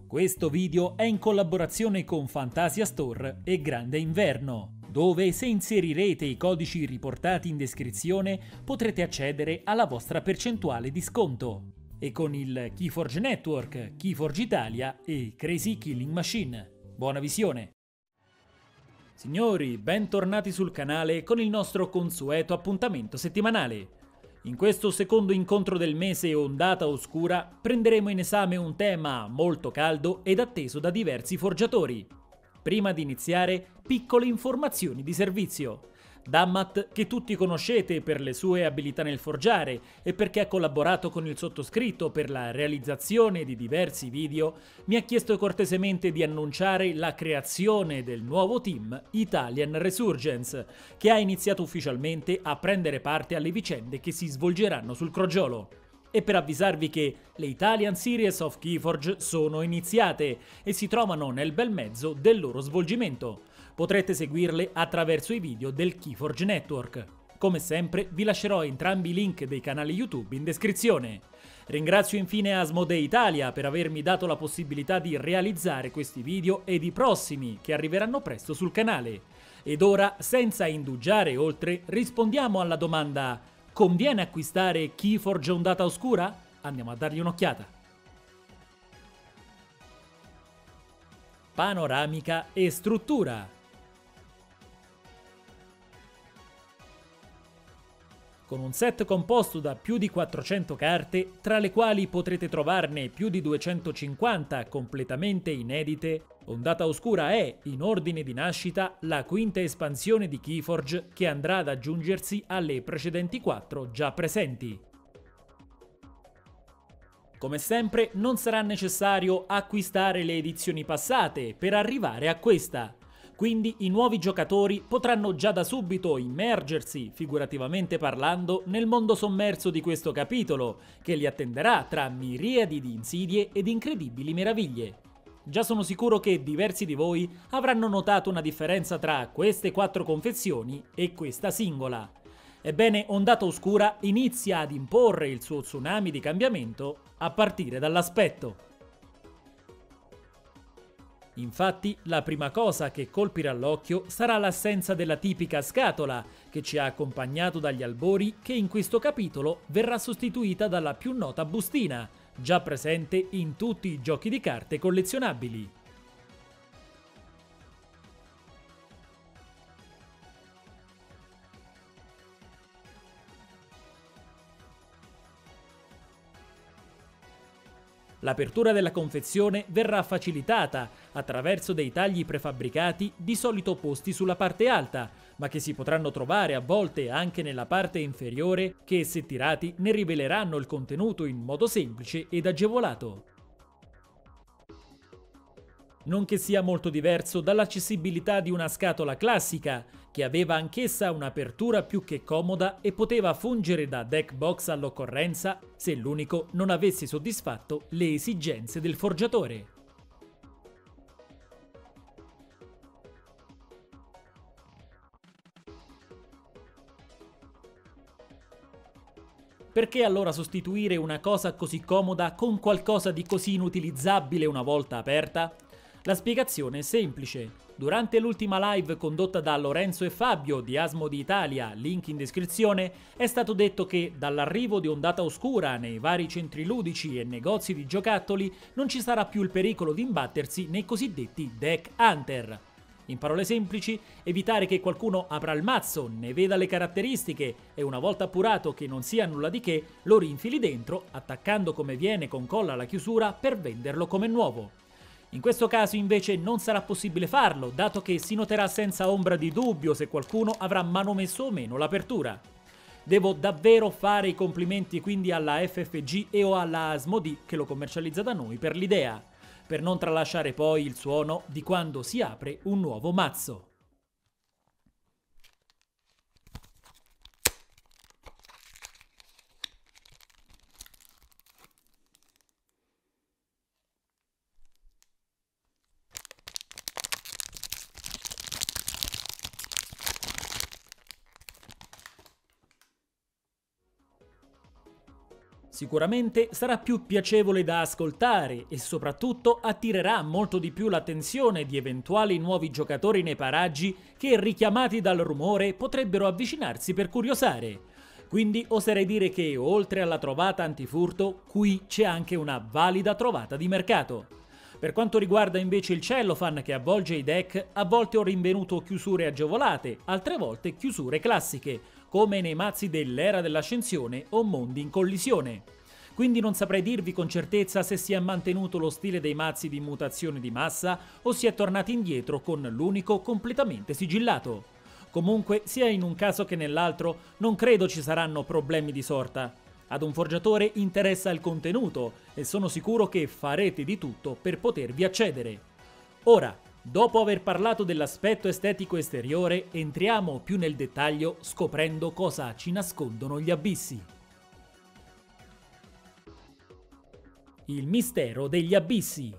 Questo video è in collaborazione con Fantasia Store e Grande Inverno, dove se inserirete i codici riportati in descrizione potrete accedere alla vostra percentuale di sconto. E con il Keyforge Network, Keyforge Italia e Crazy Killing Machine. Buona visione! Signori, bentornati sul canale con il nostro consueto appuntamento settimanale. In questo secondo incontro del mese Ondata Oscura prenderemo in esame un tema molto caldo ed atteso da diversi forgiatori. Prima di iniziare, piccole informazioni di servizio. Dammat, che tutti conoscete per le sue abilità nel forgiare e perché ha collaborato con il sottoscritto per la realizzazione di diversi video, mi ha chiesto cortesemente di annunciare la creazione del nuovo team Italian Resurgence, che ha iniziato ufficialmente a prendere parte alle vicende che si svolgeranno sul crogiolo. E per avvisarvi che le Italian Series of Keyforge sono iniziate e si trovano nel bel mezzo del loro svolgimento. Potrete seguirle attraverso i video del Keyforge Network. Come sempre vi lascerò entrambi i link dei canali YouTube in descrizione. Ringrazio infine Asmodee Italia per avermi dato la possibilità di realizzare questi video ed i prossimi che arriveranno presto sul canale. Ed ora, senza indugiare oltre, rispondiamo alla domanda: conviene acquistare Keyforge Ondata Oscura? Andiamo a dargli un'occhiata. Panoramica e struttura. Con un set composto da più di 400 carte, tra le quali potrete trovarne più di 250 completamente inedite, Ondata Oscura è, in ordine di nascita, la quinta espansione di Keyforge che andrà ad aggiungersi alle precedenti 4 già presenti. Come sempre, non sarà necessario acquistare le edizioni passate per arrivare a questa. Quindi i nuovi giocatori potranno già da subito immergersi, figurativamente parlando, nel mondo sommerso di questo capitolo, che li attenderà tra miriadi di insidie ed incredibili meraviglie. Già sono sicuro che diversi di voi avranno notato una differenza tra queste 4 confezioni e questa singola. Ebbene, Ondata Oscura inizia ad imporre il suo tsunami di cambiamento a partire dall'aspetto. Infatti, la prima cosa che colpirà l'occhio sarà l'assenza della tipica scatola, che ci ha accompagnato dagli albori, che in questo capitolo verrà sostituita dalla più nota bustina, già presente in tutti i giochi di carte collezionabili. L'apertura della confezione verrà facilitata attraverso dei tagli prefabbricati di solito posti sulla parte alta, ma che si potranno trovare a volte anche nella parte inferiore che, se tirati, ne riveleranno il contenuto in modo semplice ed agevolato. Non che sia molto diverso dall'accessibilità di una scatola classica, che aveva anch'essa un'apertura più che comoda e poteva fungere da deck box all'occorrenza se l'unico non avesse soddisfatto le esigenze del forgiatore. Perché allora sostituire una cosa così comoda con qualcosa di così inutilizzabile una volta aperta? La spiegazione è semplice. Durante l'ultima live condotta da Lorenzo e Fabio di Asmodee Italia, link in descrizione, è stato detto che dall'arrivo di Ondata Oscura nei vari centri ludici e negozi di giocattoli non ci sarà più il pericolo di imbattersi nei cosiddetti deck hunter. In parole semplici, evitare che qualcuno apra il mazzo, ne veda le caratteristiche e una volta appurato che non sia nulla di che, lo rinfili dentro, attaccando come viene con colla alla chiusura per venderlo come nuovo. In questo caso invece non sarà possibile farlo, dato che si noterà senza ombra di dubbio se qualcuno avrà manomesso o meno l'apertura. Devo davvero fare i complimenti quindi alla FFG e o alla Asmodee che lo commercializza da noi per l'idea, per non tralasciare poi il suono di quando si apre un nuovo mazzo. Sicuramente sarà più piacevole da ascoltare e soprattutto attirerà molto di più l'attenzione di eventuali nuovi giocatori nei paraggi che, richiamati dal rumore, potrebbero avvicinarsi per curiosare. Quindi oserei dire che, oltre alla trovata antifurto, qui c'è anche una valida trovata di mercato. Per quanto riguarda invece il cellophane che avvolge i deck, a volte ho rinvenuto chiusure agevolate, altre volte chiusure classiche, come nei mazzi dell'era dell'ascensione o mondi in collisione. Quindi non saprei dirvi con certezza se si è mantenuto lo stile dei mazzi di mutazione di massa o si è tornati indietro con l'unico completamente sigillato. Comunque, sia in un caso che nell'altro, non credo ci saranno problemi di sorta. Ad un forgiatore interessa il contenuto e sono sicuro che farete di tutto per potervi accedere. Ora, dopo aver parlato dell'aspetto estetico esteriore, entriamo più nel dettaglio scoprendo cosa ci nascondono gli abissi. Il mistero degli abissi.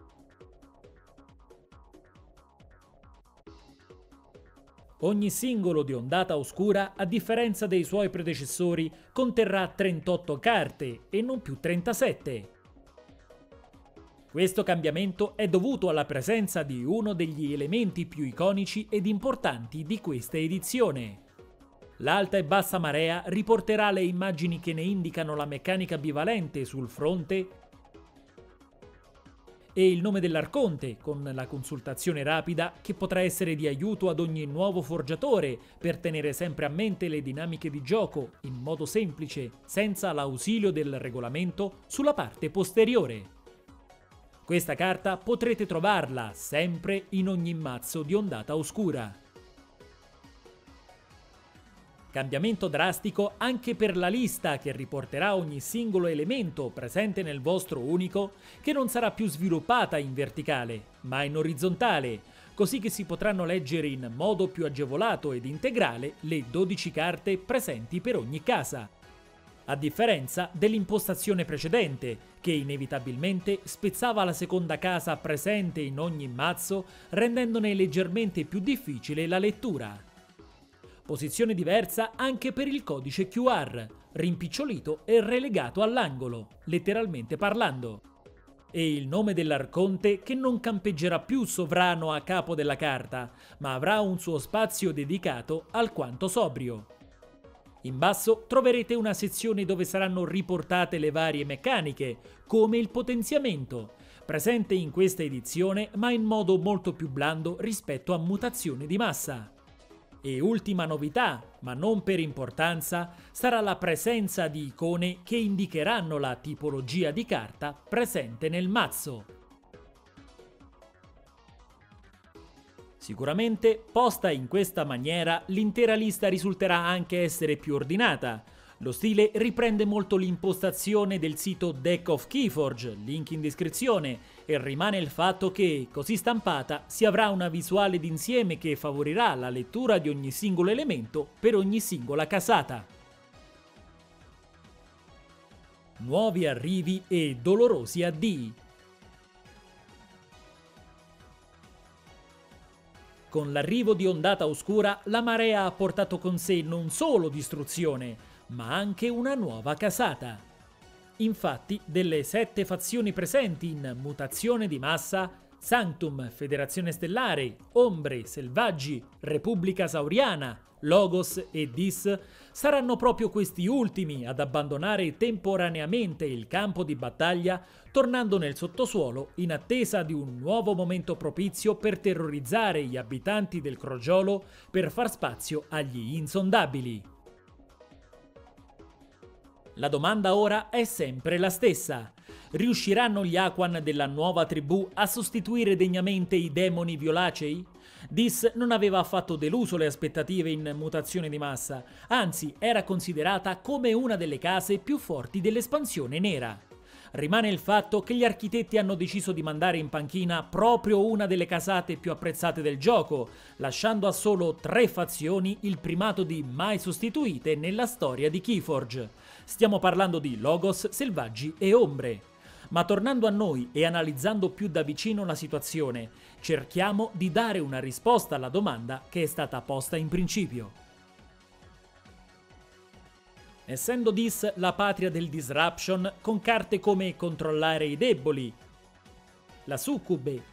Ogni singolo di Ondata Oscura, a differenza dei suoi predecessori, conterrà 38 carte e non più 37. Questo cambiamento è dovuto alla presenza di uno degli elementi più iconici ed importanti di questa edizione. L'alta e bassa marea riporterà le immagini che ne indicano la meccanica bivalente sul fronte e il nome dell'arconte, con la consultazione rapida che potrà essere di aiuto ad ogni nuovo forgiatore per tenere sempre a mente le dinamiche di gioco in modo semplice, senza l'ausilio del regolamento, sulla parte posteriore. Questa carta potrete trovarla sempre in ogni mazzo di Ondata Oscura. Cambiamento drastico anche per la lista che riporterà ogni singolo elemento presente nel vostro unico, che non sarà più sviluppata in verticale, ma in orizzontale, così che si potranno leggere in modo più agevolato ed integrale le 12 carte presenti per ogni casa. A differenza dell'impostazione precedente, che inevitabilmente spezzava la seconda casa presente in ogni mazzo, rendendone leggermente più difficile la lettura. Posizione diversa anche per il codice QR, rimpicciolito e relegato all'angolo, letteralmente parlando. E il nome dell'arconte che non campeggerà più sovrano a capo della carta, ma avrà un suo spazio dedicato alquanto sobrio. In basso troverete una sezione dove saranno riportate le varie meccaniche, come il potenziamento, presente in questa edizione ma in modo molto più blando rispetto a mutazione di massa. E ultima novità, ma non per importanza, sarà la presenza di icone che indicheranno la tipologia di carta presente nel mazzo. Sicuramente, posta in questa maniera, l'intera lista risulterà anche essere più ordinata. Lo stile riprende molto l'impostazione del sito Deck of Keyforge, link in descrizione, e rimane il fatto che, così stampata, si avrà una visuale d'insieme che favorirà la lettura di ogni singolo elemento per ogni singola casata. Nuovi arrivi e dolorosi addii. Con l'arrivo di Ondata Oscura, la marea ha portato con sé non solo distruzione, ma anche una nuova casata. Infatti, delle 7 fazioni presenti in mutazione di massa, Sanctum, Federazione Stellare, Ombre, Selvaggi, Repubblica Sauriana, Logos e Dis, saranno proprio questi ultimi ad abbandonare temporaneamente il campo di battaglia, tornando nel sottosuolo in attesa di un nuovo momento propizio per terrorizzare gli abitanti del Crogiolo per far spazio agli insondabili. La domanda ora è sempre la stessa. Riusciranno gli Aquan della nuova tribù a sostituire degnamente i demoni violacei? Dis non aveva affatto deluso le aspettative in mutazione di massa, anzi era considerata come una delle case più forti dell'espansione nera. Rimane il fatto che gli architetti hanno deciso di mandare in panchina proprio una delle casate più apprezzate del gioco, lasciando a solo 3 fazioni il primato di mai sostituite nella storia di Keyforge. Stiamo parlando di Logos, Selvaggi e Ombre. Ma tornando a noi e analizzando più da vicino la situazione, cerchiamo di dare una risposta alla domanda che è stata posta in principio. essendo Dis la patria del disruption con carte come controllare i deboli, la succube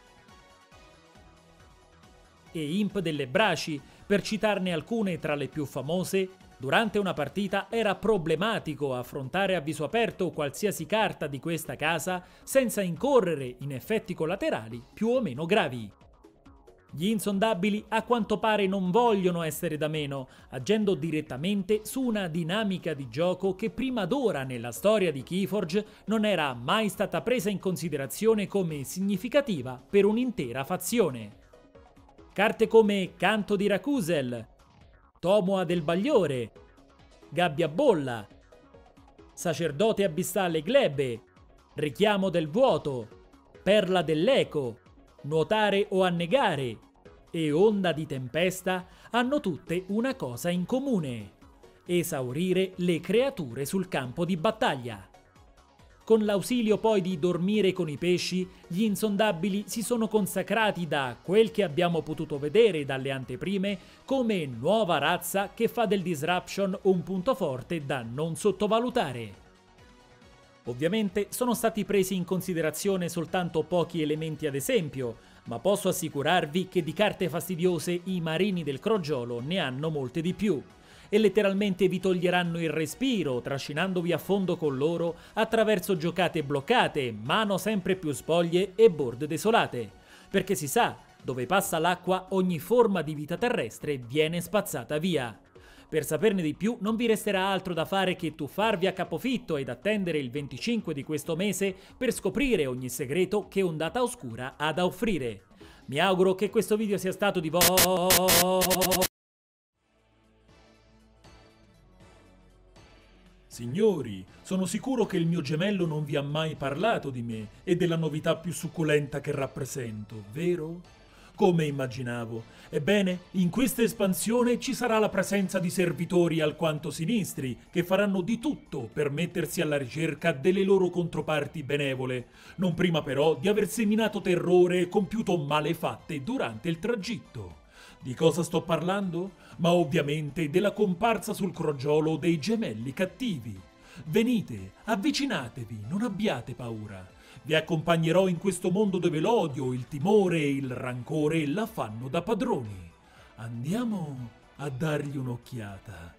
e Imp delle Braci, per citarne alcune tra le più famose. Durante una partita era problematico affrontare a viso aperto qualsiasi carta di questa casa senza incorrere in effetti collaterali più o meno gravi. Gli insondabili a quanto pare non vogliono essere da meno, agendo direttamente su una dinamica di gioco che prima d'ora nella storia di Keyforge non era mai stata presa in considerazione come significativa per un'intera fazione. Carte come Canto di Rakusel, Tomoa del Bagliore, Gabbia Bolla, Sacerdote Abissale Glebe, Richiamo del Vuoto, Perla dell'Eco, Nuotare o Annegare e Onda di Tempesta hanno tutte una cosa in comune: esaurire le creature sul campo di battaglia. Con l'ausilio poi di Dormire con i pesci, gli insondabili si sono consacrati, da quel che abbiamo potuto vedere dalle anteprime, come nuova razza che fa del disruption un punto forte da non sottovalutare. Ovviamente sono stati presi in considerazione soltanto pochi elementi ad esempio, ma posso assicurarvi che di carte fastidiose i marini del crogiolo ne hanno molte di più. E letteralmente vi toglieranno il respiro, trascinandovi a fondo con loro attraverso giocate bloccate, mano sempre più spoglie e board desolate. Perché si sa, dove passa l'acqua ogni forma di vita terrestre viene spazzata via. Per saperne di più non vi resterà altro da fare che tuffarvi a capofitto ed attendere il 25 di questo mese per scoprire ogni segreto che Ondata Oscura ha da offrire. Mi auguro che questo video sia stato di Signori, sono sicuro che il mio gemello non vi ha mai parlato di me e della novità più succulenta che rappresento, vero? Come immaginavo. Ebbene, in questa espansione ci sarà la presenza di servitori alquanto sinistri che faranno di tutto per mettersi alla ricerca delle loro controparti benevole, non prima però di aver seminato terrore e compiuto malefatte durante il tragitto. Di cosa sto parlando? Ma ovviamente della comparsa sul crogiolo dei gemelli cattivi. Venite, avvicinatevi, non abbiate paura. Vi accompagnerò in questo mondo dove l'odio, il timore e il rancore la fanno da padroni. Andiamo a dargli un'occhiata.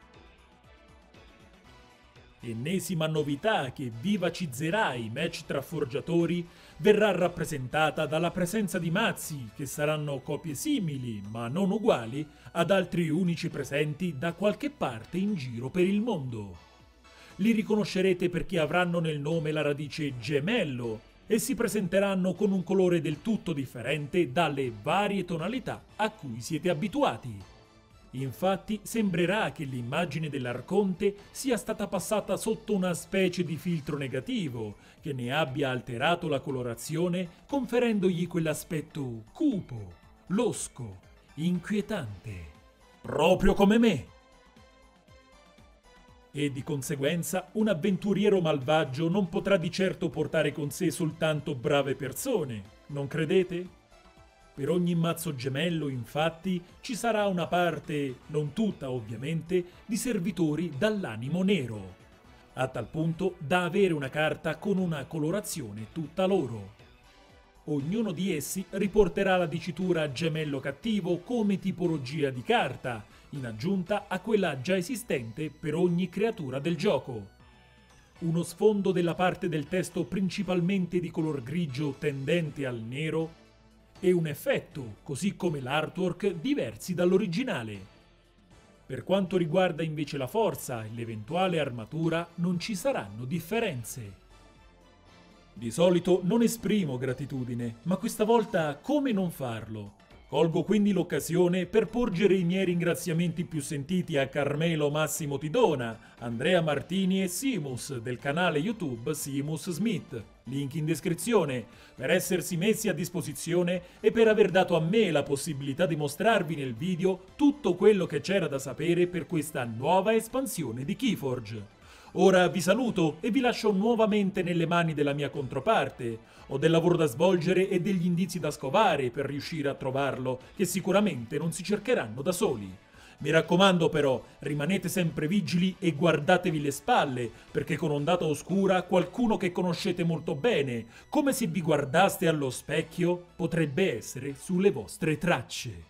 Ennesima novità che vivacizzerà i match tra forgiatori verrà rappresentata dalla presenza di mazzi che saranno copie simili, ma non uguali, ad altri unici presenti da qualche parte in giro per il mondo. Li riconoscerete perché avranno nel nome la radice gemello e si presenteranno con un colore del tutto differente dalle varie tonalità a cui siete abituati. Infatti sembrerà che l'immagine dell'Arconte sia stata passata sotto una specie di filtro negativo che ne abbia alterato la colorazione, conferendogli quell'aspetto cupo, losco, inquietante, proprio come me. E di conseguenza un avventuriero malvagio non potrà di certo portare con sé soltanto brave persone, non credete? Per ogni mazzo gemello, infatti, ci sarà una parte, non tutta ovviamente, di servitori dall'animo nero, a tal punto da avere una carta con una colorazione tutta loro. Ognuno di essi riporterà la dicitura gemello cattivo come tipologia di carta, in aggiunta a quella già esistente per ogni creatura del gioco. Uno sfondo della parte del testo principalmente di color grigio tendente al nero e un effetto, così come l'artwork, diversi dall'originale. Per quanto riguarda invece la forza e l'eventuale armatura, non ci saranno differenze. Di solito non esprimo gratitudine, ma questa volta come non farlo? Colgo quindi l'occasione per porgere i miei ringraziamenti più sentiti a Carmelo Massimo Tidona, Andrea Martini e Simus del canale YouTube Simus Smith, link in descrizione, per essersi messi a disposizione e per aver dato a me la possibilità di mostrarvi nel video tutto quello che c'era da sapere per questa nuova espansione di Keyforge. Ora vi saluto e vi lascio nuovamente nelle mani della mia controparte. Ho del lavoro da svolgere e degli indizi da scovare per riuscire a trovarlo, che sicuramente non si cercheranno da soli. Mi raccomando però, rimanete sempre vigili e guardatevi le spalle, perché con ondata oscura qualcuno che conoscete molto bene, come se vi guardaste allo specchio, potrebbe essere sulle vostre tracce.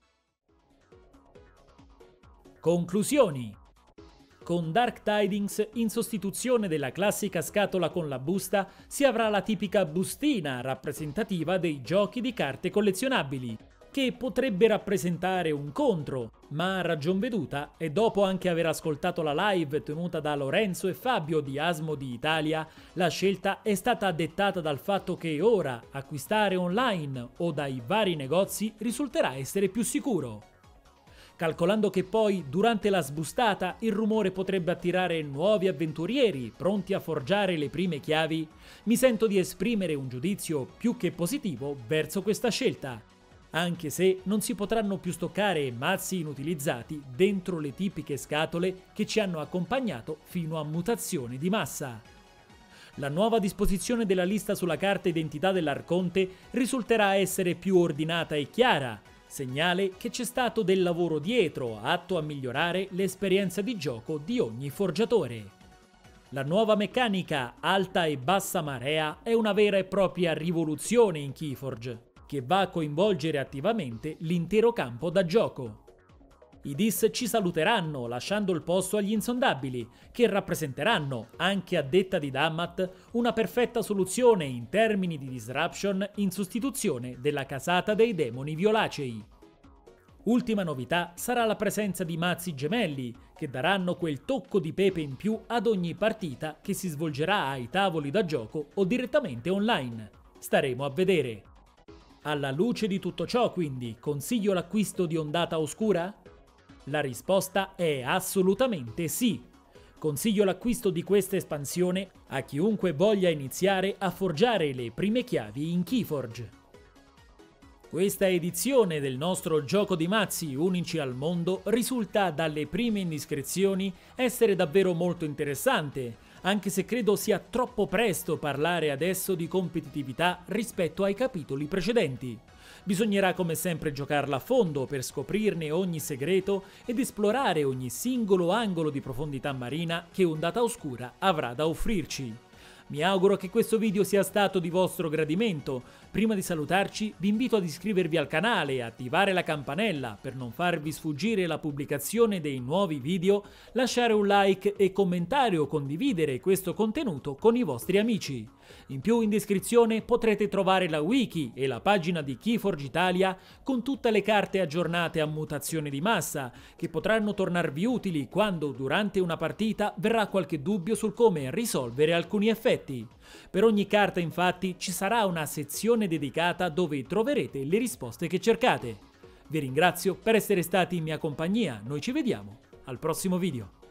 Conclusioni. Con Dark Tidings, in sostituzione della classica scatola con la busta, si avrà la tipica bustina rappresentativa dei giochi di carte collezionabili, che potrebbe rappresentare un contro, ma a ragion veduta, e dopo anche aver ascoltato la live tenuta da Lorenzo e Fabio di Asmodi Italia, la scelta è stata dettata dal fatto che ora acquistare online o dai vari negozi risulterà essere più sicuro. Calcolando che poi, durante la sbustata, il rumore potrebbe attirare nuovi avventurieri pronti a forgiare le prime chiavi, mi sento di esprimere un giudizio più che positivo verso questa scelta, anche se non si potranno più stoccare mazzi inutilizzati dentro le tipiche scatole che ci hanno accompagnato fino a mutazioni di massa. La nuova disposizione della lista sulla carta identità dell'Arconte risulterà essere più ordinata e chiara, segnale che c'è stato del lavoro dietro atto a migliorare l'esperienza di gioco di ogni forgiatore. La nuova meccanica alta e bassa marea è una vera e propria rivoluzione in Keyforge, che va a coinvolgere attivamente l'intero campo da gioco. I DIS ci saluteranno lasciando il posto agli insondabili, che rappresenteranno, anche a detta di Dammat, una perfetta soluzione in termini di disruption in sostituzione della casata dei demoni violacei. Ultima novità sarà la presenza di mazzi gemelli, che daranno quel tocco di pepe in più ad ogni partita che si svolgerà ai tavoli da gioco o direttamente online. Staremo a vedere. Alla luce di tutto ciò, quindi, consiglio l'acquisto di Ondata Oscura? La risposta è assolutamente sì. Consiglio l'acquisto di questa espansione a chiunque voglia iniziare a forgiare le prime chiavi in Keyforge. Questa edizione del nostro gioco di mazzi unici al mondo risulta dalle prime indiscrezioni essere davvero molto interessante, anche se credo sia troppo presto parlare adesso di competitività rispetto ai capitoli precedenti. Bisognerà come sempre giocarla a fondo per scoprirne ogni segreto ed esplorare ogni singolo angolo di profondità marina che Ondata Oscura avrà da offrirci. Mi auguro che questo video sia stato di vostro gradimento. Prima di salutarci vi invito ad iscrivervi al canale e attivare la campanella per non farvi sfuggire la pubblicazione dei nuovi video, lasciare un like e commentare o condividere questo contenuto con i vostri amici. In più in descrizione potrete trovare la wiki e la pagina di Keyforge Italia con tutte le carte aggiornate a mutazione di massa, che potranno tornarvi utili quando durante una partita verrà qualche dubbio sul come risolvere alcuni effetti. Per ogni carta infatti ci sarà una sezione dedicata dove troverete le risposte che cercate. Vi ringrazio per essere stati in mia compagnia, noi ci vediamo al prossimo video.